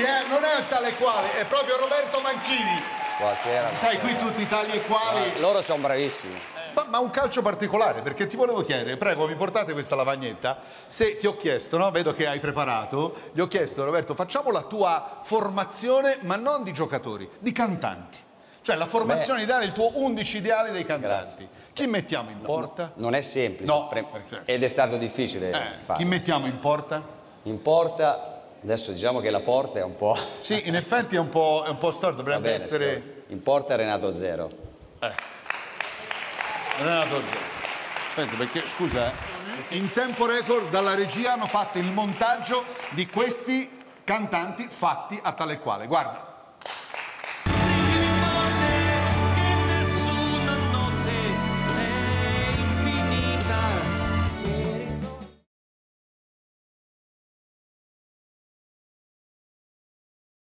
non è tale e quale, è proprio Roberto Mancini. Buonasera. Sai, qui tutti tali e quali. Loro sono bravissimi. Ma un calcio particolare, perché ti volevo chiedere, prego, mi portate questa lavagnetta, se ti ho chiesto, no? Vedo che hai preparato, gli ho chiesto, Roberto, facciamo la tua formazione, ma non di giocatori, di cantanti. Cioè la formazione ideale, il tuo 11 ideale dei cantanti. Grazie. Chi mettiamo in porta? Non è semplice, No. ed è stato difficile farlo. Chi mettiamo in porta? In porta, adesso diciamo che la porta è un po'... Sì, in effetti è un po' storto, dovrebbe essere... In porta Renato Zero. Renato Zero. Aspetta, perché, scusa, in tempo record dalla regia hanno fatto il montaggio di questi cantanti fatti a tale e quale. Guarda.